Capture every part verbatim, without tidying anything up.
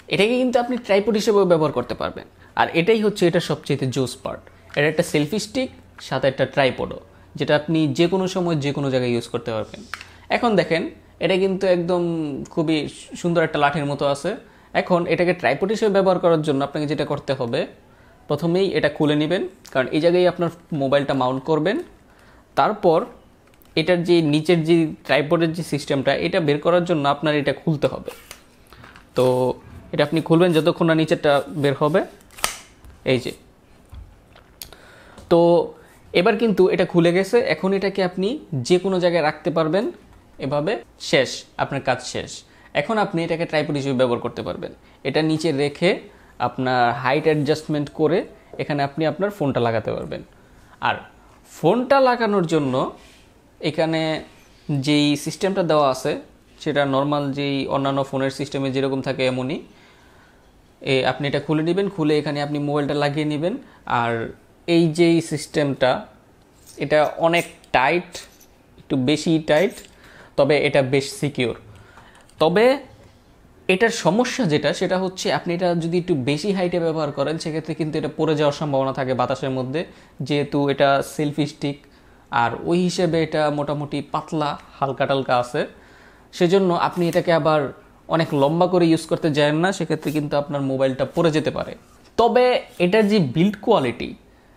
এটাকে কিন্তু আপনি ট্রাইপড হিসেবেও ব্যবহার করতে পারবেন। আর এটাই হচ্ছে এটা সবচেয়ে জোস পার্ট। এটা একটা সেলফি স্টিক, সাথে একটা ট্রাইপডও, যেটা আপনি যে কোনো সময় যে কোনো জায়গায় ইউজ করতে পারবেন। এখন দেখেন এটা কিন্তু একদম খুবই সুন্দর একটা লাঠির মতো আছে। এখন এটাকে ট্রাইপড হিসেবে ব্যবহার করার জন্য আপনাকে যেটা করতে হবে, প্রথমেই এটা খুলে নেবেন, কারণ এই জায়গায় আপনার মোবাইলটা মাউন্ট করবেন। তারপর এটার যে নিচের যে ট্রাইপডের যে সিস্টেমটা, এটা বের করার জন্য আপনার এটা খুলতে হবে। তো এটা আপনি খুলবেন যতক্ষণ না নিচেরটা বের হবে। এই যে, তো এবার কিন্তু এটা খুলে গেছে। এখন এটাকে আপনি যে কোনো জায়গায় রাখতে পারবেন, এভাবে শেষ, আপনার কাজ শেষ। এখন আপনি এটাকে ট্রাইপড হিসেবে ব্যবহার করতে পারবেন। এটা নিচে রেখে আপনার হাইট অ্যাডজাস্টমেন্ট করে এখানে আপনি আপনার ফোনটা লাগাতে পারবেন। আর ফোনটা লাগানোর জন্য এখানে যেই সিস্টেমটা দেওয়া আছে সেটা নর্মাল যেই অন্যান্য ফোনের সিস্টেমে যেরকম থাকে এমনই। এ আপনি এটা খুলে নেবেন, খুলে এখানে আপনি মোবাইলটা লাগিয়ে নেবেন। আর এই যেই সিস্টেমটা, এটা অনেক টাইট, একটু বেশি টাইট, তবে এটা বেশ সিকিউর। তবে এটার সমস্যা যেটা, সেটা হচ্ছে আপনি এটা যদি একটু বেশি হাইটে ব্যবহার করেন, সেক্ষেত্রে কিন্তু এটা পড়ে যাওয়ার সম্ভাবনা থাকে বাতাসের মধ্যে, যেহেতু এটা সেলফি স্টিক। আর ওই হিসেবে এটা মোটামুটি পাতলা, হালকা টালকা আছে। সেজন্য আপনি এটাকে আবার অনেক লম্বা করে ইউজ করতে যান না, সেক্ষেত্রে কিন্তু আপনার মোবাইলটা পড়ে যেতে পারে। তবে এটার যে বিল্ড কোয়ালিটি,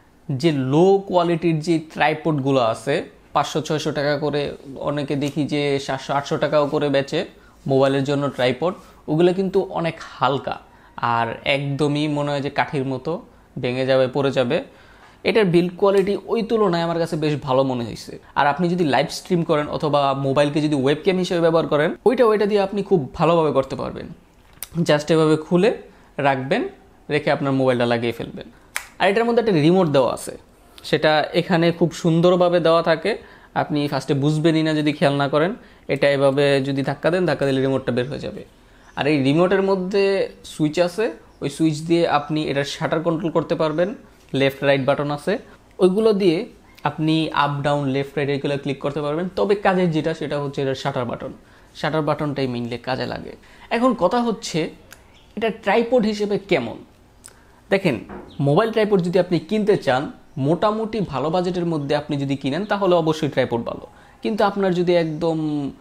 যে লো কোয়ালিটির যে ট্রাইপডগুলো আছে, পাঁচশো ছয়শো টাকা করে, অনেকে দেখি যে সাতশো আটশো টাকাও করে বেচে মোবাইলের জন্য ট্রাইপড, ওগুলো কিন্তু অনেক হালকা আর একদমই মনে হয় যে কাঠির মতো, ভেঙে যাবে, পড়ে যাবে। এটার বিল্ড কোয়ালিটি ওই তুলনায় আমার কাছে বেশ ভালো মনে হয়েছে। আর আপনি যদি লাইভ স্ট্রিম করেন অথবা মোবাইলকে যদি ওয়েবক্যাম হিসেবে ব্যবহার করেন, ওইটা ওইটা দিয়ে আপনি খুব ভালোভাবে করতে পারবেন। জাস্ট এভাবে খুলে রাখবেন, রেখে আপনার মোবাইলটা লাগিয়ে ফেলবেন। আর এটার মধ্যে একটা রিমোট দেওয়া আছে, সেটা এখানে খুব সুন্দরভাবে দেওয়া থাকে। আপনি ফার্স্টে বুঝবেনই না যদি খেয়াল না করেন। এটা এভাবে যদি ধাক্কা দেন, ধাক্কা দিলে রিমোটটা বের হয়ে যাবে। আর এই রিমোটের মধ্যে সুইচ আছে, ওই সুইচ দিয়ে আপনি এটার শাটার কন্ট্রোল করতে পারবেন। লেফট রাইট বাটন আছে, ওইগুলো দিয়ে আপনি আপ ডাউন লেফট রাইট এগুলো ক্লিক করতে পারবেন। তবে কাজের যেটা, সেটা হচ্ছে এটার শাটার বাটন। শাটার বাটনটাই মেইনলি কাজে লাগে। এখন কথা হচ্ছে এটা ট্রাইপড হিসেবে কেমন। দেখেন, মোবাইল ট্রাইপড যদি আপনি কিনতে চান, মোটামুটি ভালো বাজেটের মধ্যে আপনি যদি কিনেন, তাহলে অবশ্যই ট্রাইপড ভালো। কিন্তু আপনার যদি একদম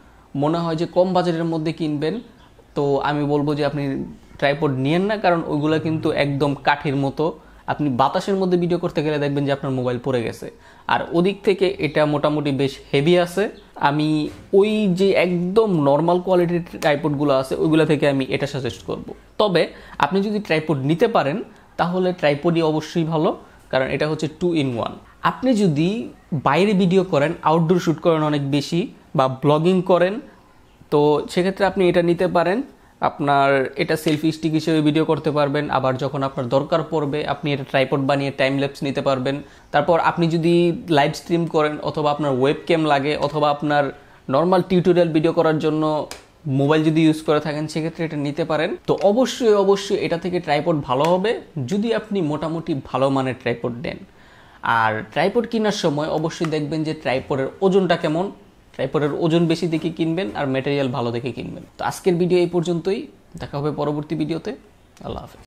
মনে হয় যে কম বাজেটের মধ্যে কিনবেন, তো আমি বলবো যে আপনি ট্রাইপড নিয়েন না, কারণ ওইগুলো কিন্তু একদম কাঠির মতো। আপনি বাতাসের মধ্যে ভিডিও করতে গেলে দেখবেন যে আপনার মোবাইল পড়ে গেছে। আর ওদিক থেকে এটা মোটামুটি বেশ হেভি আছে। আমি ওই যে একদম নর্মাল কোয়ালিটির ট্রাইপডগুলো আছে, ওইগুলো থেকে আমি এটা সাজেস্ট করব। তবে আপনি যদি ট্রাইপড নিতে পারেন, তাহলে ট্রাইপডই অবশ্যই ভালো, কারণ এটা হচ্ছে টু ইন ওয়ান। আপনি যদি বাইরে ভিডিও করেন, আউটডোর শ্যুট করেন অনেক বেশি, বা ব্লগিং করেন, তো সেক্ষেত্রে আপনি এটা নিতে পারেন। আপনার এটা সেলফি স্টিক হিসেবে ভিডিও করতে পারবেন। আবার যখন আপনার দরকার পড়বে, আপনি এটা ট্রাইপড বানিয়ে টাইম ল্যাপস নিতে পারবেন। তারপর আপনি যদি লাইভ স্ট্রিম করেন, অথবা আপনার ওয়েব ক্যাম লাগে, অথবা আপনার নর্মাল টিউটোরিয়াল ভিডিও করার জন্য মোবাইল যদি ইউজ করে থাকেন, সেক্ষেত্রে এটা নিতে পারেন। তো অবশ্যই অবশ্যই এটা থেকে ট্রাইপড ভালো হবে, যদি আপনি মোটামুটি ভালো মানের ট্রাইপড নেন। আর ট্রাইপড কেনার সময় অবশ্যই দেখবেন যে ট্রাইপডের ওজনটা কেমন। ট্রাইপডের ওজন বেশি দেখে কিনবেন, আর ম্যাটেরিয়াল ভালো দেখে কিনবেন। তো আজকের ভিডিও এই পর্যন্তই, দেখা হবে পরবর্তী ভিডিওতে। আল্লাহ হাফেজ।